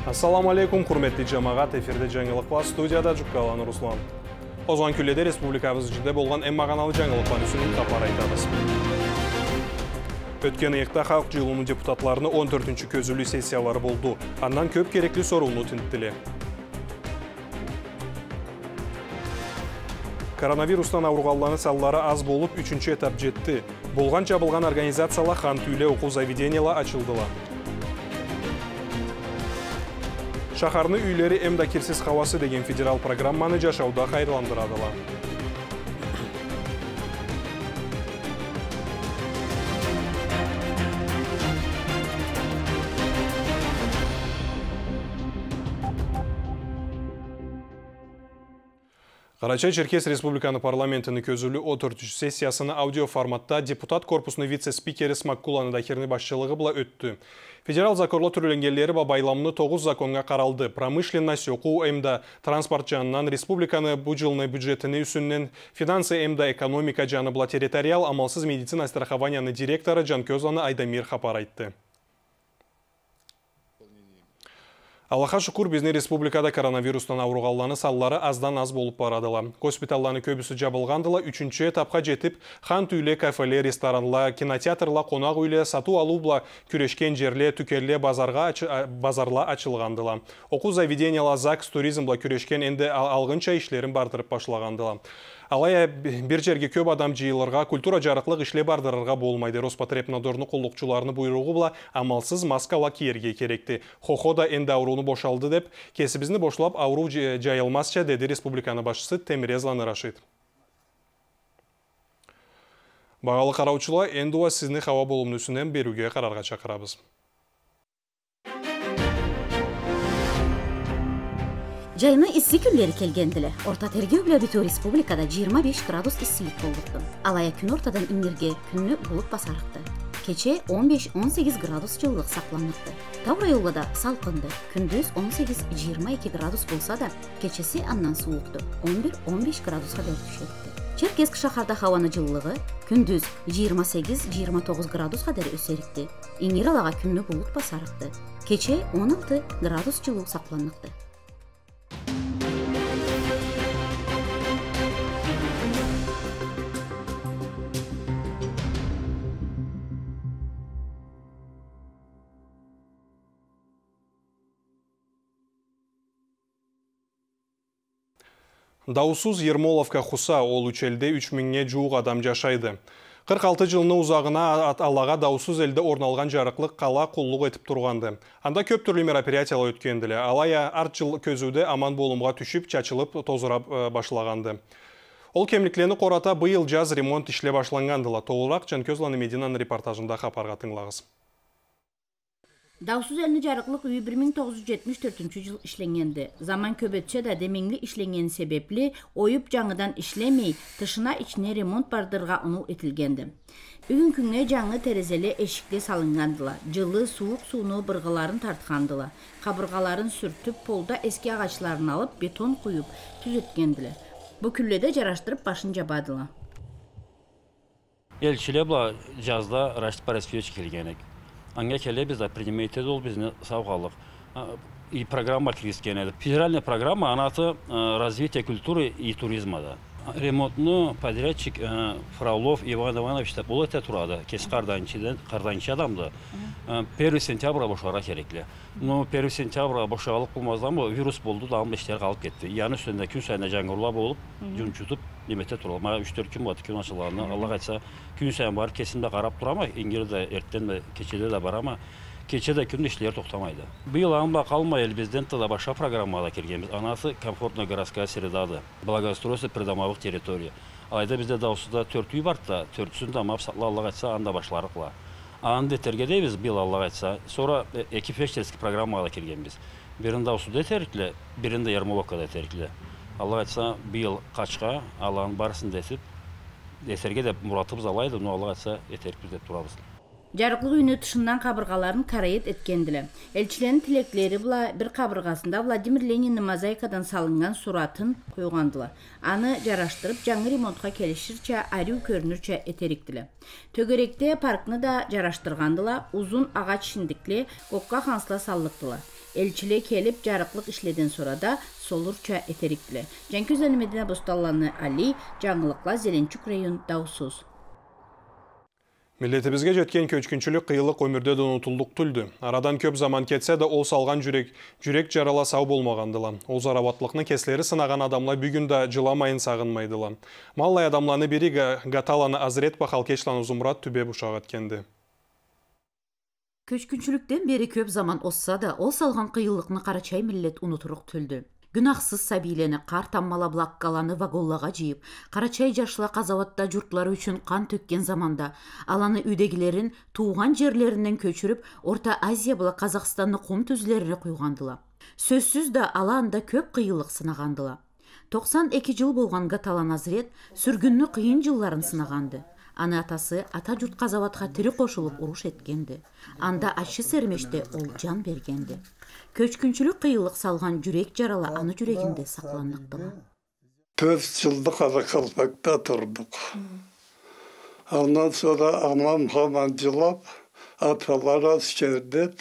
Assalamu alaikum, hurmetli cemaat, efirde жаңылықла, студияда Жүккаланы Руслан. Озған күлледе республикабыз жүде болған әм мағаналы жаңылықлан үсінің қапар айтабыз. Өткен иықта халық жылының депутатларыны 14-ші көзілі сессиялары болды. Андан көп керекли соруыны тінттілі. Коронавирустан ауырғалланы саллары аз болып 3-ші этап жетті. Болған жабылған организациялы хан түйле оқу заведениялы açıldıла. Шахарны үйлері әмда кирсіз хавасы деген федерал программаны жашауда қайырландырадыла. Карачай-Черкес Республиканы парламентini көзілі 14-ші сессиясыны аудио форматта депутат корпусының вице-спикері Смаккуланы Дахирны башчылығы бұла өтті. Федерал закорлы түрленгелері байламны 9 законға қаралды. Промышленность, оқу әмді транспорт жанынан республиканы бұжылны бюджетіні үсіннен финансы әмді экономика жаны бұла территориал амалсыз медицина страхованияны директоры Жанкözланы Айдамир хапар айтты. Аллаха шүкүр, біздің республикада коронавирустан ауырғалланы саллары аздан аз болып барадыла. Госпиталланы көбісі жабылғандыла, 3-ші этапқа жетіп, хан түйле, кафеле, ресторанла, кинотеатрла, қонақ үйле, сату алубла, күрешкен жерле, түкерле базарла açılғандыла. Оқу заведенияла, ЗАГС, туризмла күрешкен енді алғынша ішлерін бардырып башлағандыла. Алая бір жерге көп адам жиылырға, культура жарықлық ішле бардырырға болмайды. Роспотребнадзорны құллықчыларыны бұйрығы бұла амалсыз маскала киерге керекті. Хохода енді ауруны бошалды деп, кесібізні бошлап ауру жайылмасша деді республиканы башысы Темирезланы Рашид. Бағалы қараучыла, ендуа сізні хава болымнысынан беруге қарарға чақырабыз. Жайына исси күллері келгенділі. Орта тергеу біле бүту республикада 25 градус иссилік болдықты. Алая күн ортадан инерге күнні бұлып басарықты. Кече 15-18 градус жылылық сақланықты. Таура yolda салқынды. Күндіз 18-22 градус болса да, кечесі аннан суықты. 11-15 градусқа дөр түшетті. Черкеск шахарда хаваны жылылығы күндіз 28-29 градусқа дөр өсерікті. Инер алаға күнні бұлып басарықты. Кече 16 градус жылылық сақланықты. Даусыз Ермоловка Хуса ол үчелде 3000-ге жуық адам жашайды. 46 жылыны ұзағына алаға даусыз елді орналған жарықлық қала құллық етіп тұрғанды. Анда көп түрлі мероприятиялар өткенділі. Алая арт жыл көзуді аман болымға түшіп, чачылып, тозырап башылағанды. Ол кемліклені қората бұйыл жаз ремонт ішле башланғандыла. Толырақ Жанкözланы Мединаның репортажында қапарға тыңлағыз. Даусыз әліні жарықлық үйі 1974 жыл ішленгенді. Zaman көбетше да демеңлі ішленген себеплі ойып жаңыдан ішлемей, тышына ішіне ремонт бардырға ұныл етілгенді. Бүгін күнге жаңы терезелі эшікте салынғандыла. Жылы суық суыны бұрғыларын тартқандыла. Қабырғаларын сүртіп, полда ескі ағачларын алып, бетон қойып, түзеткенділі. Бұл күлледе жараштырып башын жабадыла. Елшіле бұла жазда Рашид Парасфевич келгенек. Аңға келе бізді принимейте ол бізді сауғалық. И программа кіргізген. Федеральная программа анаты развитие культуры и туризма. Ремонтны подрядчик Фролов Иван Иванович бұл өте тұрады. Кес қарданчы адамды. 1 сентябрға бошуара кереклі. Но 1 сентябрға бошуалық болмаздан бұл вирус болды, дағым ештер қалып кетті. Яны үстінде күн сайына жаңғырла болып, жүн жұтып, немете тұралы. Ма 3-4 күн баты күн ашылағаны. Аллах айтса, күн сайын бар кесімді қарап тұрама, еңгері ерттен де кечеде де барама. Кечеде күн ішлер тоқтамайды. Бұл аңба қалмай елбізден тада баша программада келгенбіз. Анасы комфортная городская средады, благоустройство придомовых территорий. Алайда бізде даусыда 4 үй барды, 4-сін дамап сатла Аллах айтса, анда башларықла. Анды тергедейбіз бұл Аллах айтса, sonra екі фештерский программада келгенбіз. Бірін даусыда теріклі, бірін де Ермоловкада теріклі. Аллах айтса, бұл қачқа аланың барысын десіп, есерге де мұратыбыз алайды, но Аллах айтса, етерік бізде тұрабыз. Жарыклык үйүнү тышынан кабыргаларын карайет эткендиле. Элчилердин тилеклери bir кабыргасында Владимир Ленинин мозаикадан салынган суратын койгандылар. Аны жараштырып, жаңы ремонтка келиширче аруу көрүнүрчө этериктиле. Төгөректе паркны да жараштыргандыла, узун агач шиндикли кокка хансла саллыктыла. Элчиле келип жарыклык ишледен сурада солурча этериктиле. Жаңкүзөнү Медина Босталланы Али, жаңылыкла Зеленчук район Даусуз. Миллетибизге жеткен көчкүнчүлүк кыйылык өмүрдө да унутулдук түлдү. Арадан көп заман кетсе да ол салган жүрек жарала сау болмагандыла. Ол зарабатлыкны кеслери сынаган адамлар бүгүн да жыламайын сагынмайдыла. Маллай адамланы бири Гаталаны Азрет Бахалкечлан Узумрат түбе бушак эткенди. Көчкүнчүлүктен бери көп заман осса да, ол салган кыйылыкны Карачай миллет унутурук түлдү. Günahsız sabileni kar tammala blakkalanı vagollaga jiyip, Карачай жашла казаватта журтлары үчүн кан төккен заманда, аланы үйдегилерин туган жерлеринен көчүрүп, Орта Азия була Казакстанны кум түзлерине куйгандыла. Сөзсүз да ала анда көп кыйылык сынагандыла. 92 жыл болгон Гаталан Азрет сүргүннү кыйын жылларын сынаганды. Аны атасы ата журт казаватка тири кошулуп уруш эткенди. Анда ачы сермеште ол жан бергенди. Көчкүнчүлүк кыйылык салган жүрек жарала аны жүрегинде сакландыктыла. 4 жылды Каракалпакта турдук. Андан sonra anam hamam жылап, аталар аскерде.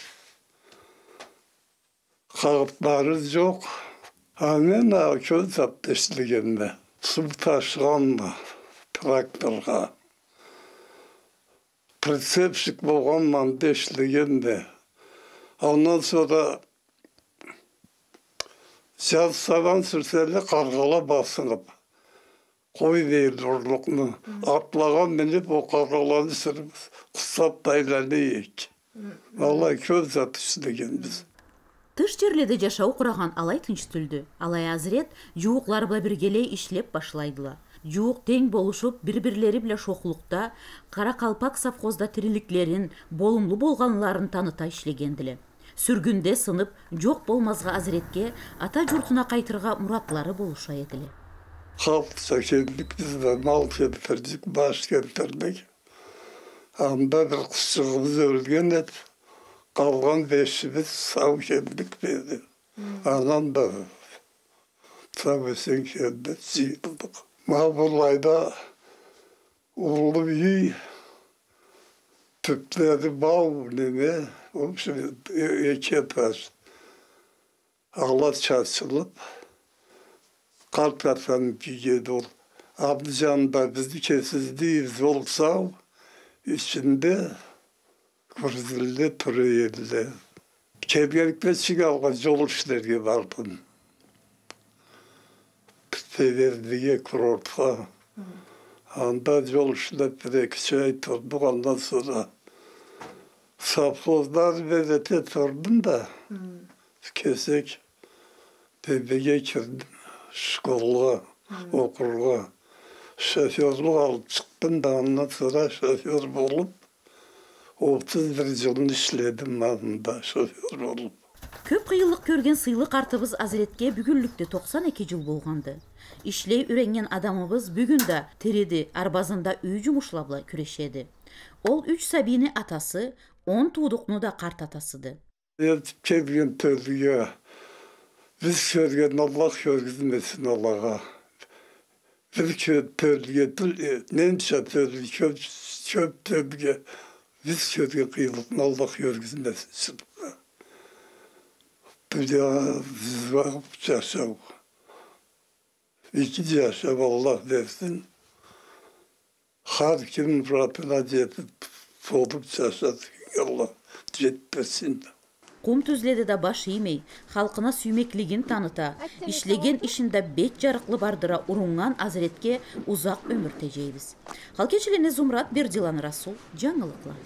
Кагыптары жок. Анен көз таптештигенде. Су ташыганды тракторга. Прицепщик болгонман дештигенде. Ondan sonra savan sürselli kargala basınıp koy değil urluknu. Atlagan binip o kargalanı sürüp kısap daylarını yiyek. Vallahi köz atıştıgen biz. Тыш жерледе жашау кураган алай тынч түлдү. Алай Азрет жууклар била биргелей иштеп башлайдыла. Жуук тең болушуп, бир-бирлери биле шокулукта, Каракалпак совхозда тириликлерин, болумлуу болганларын таныта иштегендиле. Сүргүндө сынып, жок болмазга Азретке ата журтуна кайтырга муратлары болуша этиле. Halkça keldik biz de mal keltirdik, baş keltirdik. Anda bir kızcığımız ölgen et. Kalgan beşimiz sağ keldik dedi. Anam da tabi sen keldik, ziyildik. Mahbulayda oğlu bir tüpleri bağ ne? O şimdi iki taş. Ağlar çarşılıp kalp efendim ki ol. Ablıcan da bizi kesizdiğimiz olsa içinde kurzilde türeyildi. Kevgelikle çıkarken yol işleri vardım. Belediye kurorta. Anda yol işleri bir-iki ay durduk. Ondan sonra safhozlar vedete durdum da kesek bebeğe girdim. Şkolga, okulga. Şoförlük alıp çıktım da ondan sonra şoför olup 31 yılını işledim anında şoför olup. Көп кыйылык көрген сыйлык артыбыз Азретке бүгүнлүктө 92 жыл болгонду. Ишлей үйренген адамыбыз бүгүн да тереди арбазында үй жумушлабла күрешеди. Ол 3 сабини атасы, 10 tuğduknu da kart atasıdı. Kelgen tölüge, biz körgen Allah körgüzmesin Allah'a. Bir tölüge, nemşe tölüge, köp tölüge, biz körgen kıyılıkını Allah körgüzmesin. Bir ya biz vakıp yaşav. 2 yaşav Allah versin. Her kim muratına jetip, olup yaşadık. Allah jetpesin. Кум түзледи да баш иймей, халкына сүймеклигин таныта, ишлеген ишинде бет жарыклы бардыра урунган Азретке узак өмүр тежейбиз. Халкечилене Зумрат Бердилан Расул, жаңылыклар.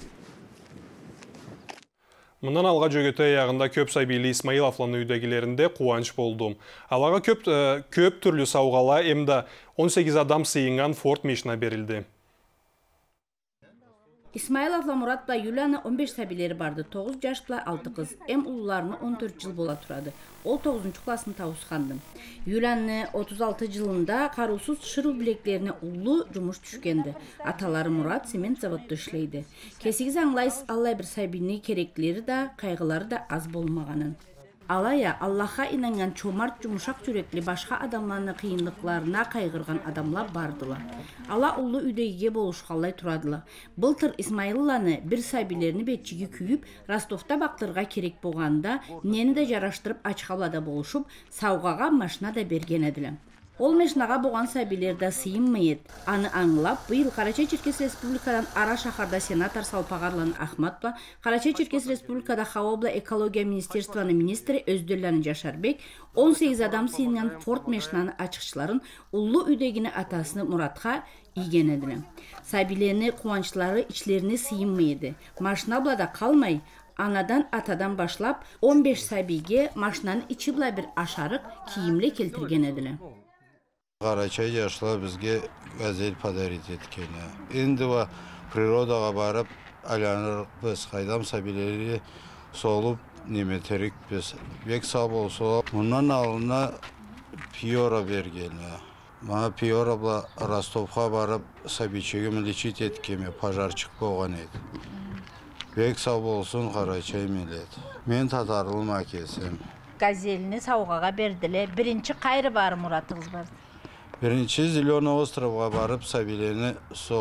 Мындан алга жөгөтө аягында көп сабили Исмаил Афланы үйдөгилеринде кубанч болду. Алага көп түрлүү саугала эмда 18 адам сыйынган Ford Machine берилди. İsmailovla Murat'la Yuliana 15 səbiləri vardı. 9 yaşla 6 qız. Em ulularını 14 yıl bola turadı. O 9. klasını tavusxandı. Yuliana 36 yılında karusuz şırıl bileklerine ulu cumuş düşkendi. Ataları Murat sement zavodda işleydi. Kesigiz anlayız Allah bir səbini kerekleri de kaygıları da az bolmağanın. Alaya Allah'a inanan çomart yumuşak yürekli başka adamlarının kıyınlıklarına kaygırgan adamlar bardılar. Allah ulu üdeyge boluşqallay turadılar. Былтыр İsmail'lanı bir sabilerini betçigi küyüp Rostov'da baktırga kerek boğanda neni de jaraştırıp açıqavlada boluşup savğağa maşına da bergen edilen. Ol meşnağa boğan sabilerde sıyınmayıd. Anı anlap, bu yıl Karaçay-Çerkes Respublikadan Ara şaharda senator Salpağarlan Ahmat'la, Karaçay-Çerkes Respublikada Havabla Ekologiya Ministerstvanı Ministri Özdürlanı Caşarbek, 18 adam sıyınan Ford meşnanı açıkçıların ulu üdegini atasını Murat'a iyigen edilen. Sabilerini, kuvançları içlerini sıyınmayıdı. Maşnabla da kalmay, anadan atadan başlap 15 sabige maşnanın içi bula bir aşarık kiyimli keltirgen edilen. Karaçay yaşlar bizge gazel padarit etkeni. Endi va prirodaga barıp alanırıq biz, qaydam sabileri solup nimeterik biz. Bek sağ bolsa, bundan alına piyora bergeni. Bana piyora bula Rostov'a barıp sabiçegi miliçit etkemi, pajarçık boğan edi. Bek sağ bolsun Karaçay millet. Men Tatarılma kesim. Gazelini savğağa berdile. Birinci kayrı var Murat'ınız var. Birinci Zilona Ostrov'a barıp sabilerini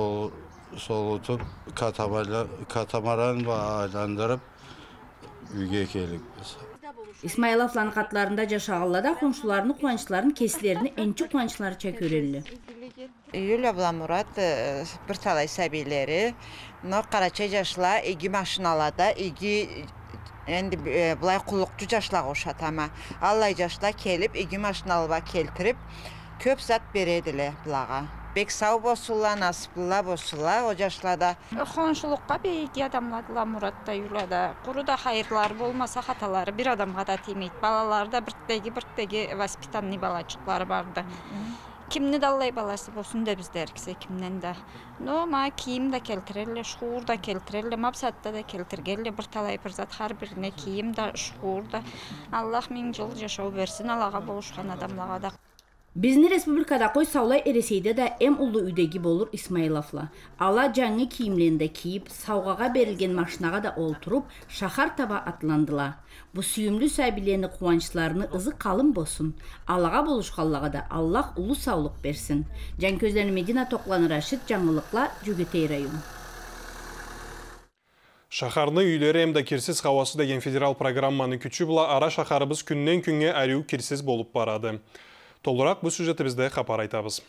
solutup katamaran bağlandırıp üge kelip biz. İsmailov'ların katlarında Caşağılla'da komşularını kuvançların keslerini ençi kuvançları çekörelli. Yuliana Murat bir talay sabileri Karaçay yaşla igi maşınalada igi endi bulay qulluqçu yaşla oşat ama Allah yaşla kelip igi maşınalığa keltirip köp zat berediler bulağa. Bek sağ bosulla, nasipla bosulla o yaşlarda. Konşulukka beygi adamladılar Murat'ta, Yulia'da. Kuru da hayırlar olmasa hataları bir adamga da temeydi. Balalarda birttegi vaspitanlı balacıkları vardı. Kimni dallay balası bolsun da biz derkise kimden de. No ma kiyim de keltirelle, şuur da keltirelle, mabsatta da keltirgelle bir talay bir zat har birine kiyim da şuur da. Allah min jol yaşaw versin Allah'a boluşkan adamlağa da. Bizni Respublikada koy savlay ereseyde de em ulu üdegi bolur İsmailov'la. Ala canlı kiyimlerinde kiyip, savğağa berilgen maşınağa da olturup, şahar taba atlandılar. Bu süyümlü sabilerini kuvançlarını ızı kalın bosun. Allah'a boluşqallağa da Allah ulu sağlık bersin. Can közlerini Medina toklanır aşıt canlılıkla Cügütey rayonu. Şaharны üylері әмді кирсіз havası деген federal programmanı küçü bula ara şaharыбыз күннен күнге әріу кирсіз болып барады. Толырақ bu süjetibizde xapar aytabız.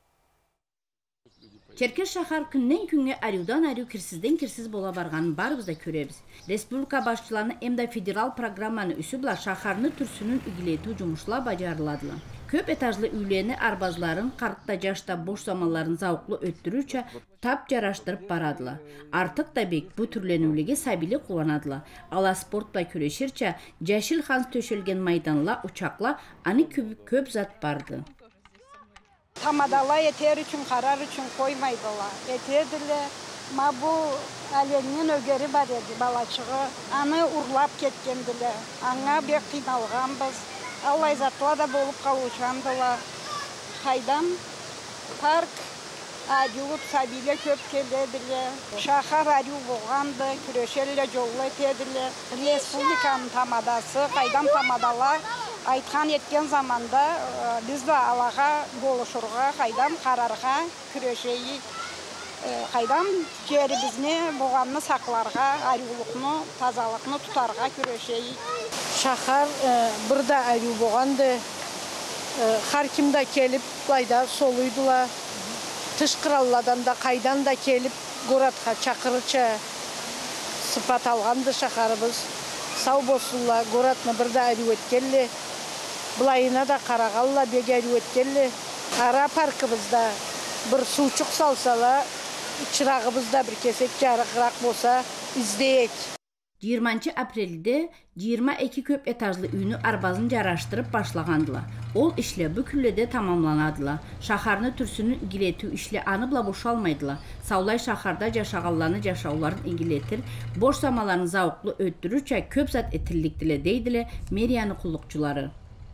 Çerkez şahar künden künge arıudan arıu kirsizden kirsiz bola barğanı barımızda körebiz. Respublika başçılarını emda federal programmanı üsübla şaharını türsünün ilgileti cumuşla bacarıladılar. Köp etajlı üylerini arbazların, kartta yaşta boş zamanların zavuklu öttürürçe tap jaraştırıp baradılar. Artık da bek bu türlenülüge sabili kullanadılar. Ala sportla küreşirçe Jaşil Hans töşelgen maydanla, uçakla ani köp zat bardı. Tamadala yeter için, karar için koymaydılar. Yeterdiler. Ma bu alenin ögeri var edi balaçığı. Anı urlap ketkendiler. Ana bir kıynalğanbız. Allah zatla da bolup kaluşandılar. Haydan park adiyut sabile köp kelediler. Şahar adiyu boğandı. Küreşelle jolla etediler. Respublikanın tamadası, haydan tamadalar. Aytkan etken zamanda biz de Allah'a boluşurga, haydan kararga, küreşeyi, haydan jeribizni, boğanını saklarga, ariyuluqnu, tazalıqnu tutarga küreşeyi. Şahar burada ariyu boğandı. Har kimde kelip bayda soluydular. Tışkıralladan da kaydan da kelip Gorat'a çakırıça sıfat algandı şaharımız. Sağ bolsunlar, Gorat'na burada ariyu etkelli. Bulayına da Karagalla begeri ötkelli. Ara parkımızda bir suçuk salsalar, çırağımızda bir kesek jarıqraq bolsa izleyek. 20 aprelde 22 köp etajlı üyünü Arbazın yaraşdırıp başlağandılar. Ol işle bu küllede tamamlanadılar. Şaharını türsünün ilgileti işle anıbla boşalmaydılar. Savlay şaharda yaşağallarını yaşavların ilgiletir. Boş zamalarını zavuklu öttürürçe köp zat etillikdile deydile meriyanı kulluqçuları.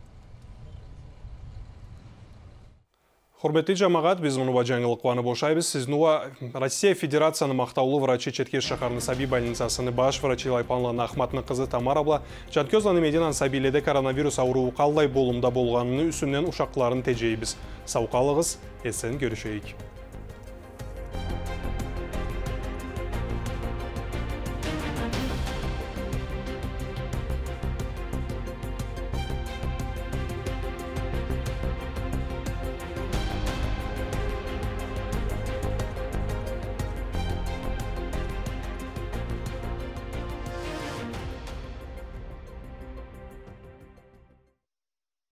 Hürmetli cemaat, biz bunu bacangılıqlarını boşayız. Siz nuva Rossiya Federatsiyasının maqtavlı vraçı Çerkez şaharının Sabi больницасының baş vraçı Laypanlı Ahmatның kızı Tamar abla, Çatközlanı Medinan Sabilede koronavirus avruğu qalday bolumda bolğanını üstündən uşaqların teceybiz. Savqalığız, esen görüşeyik.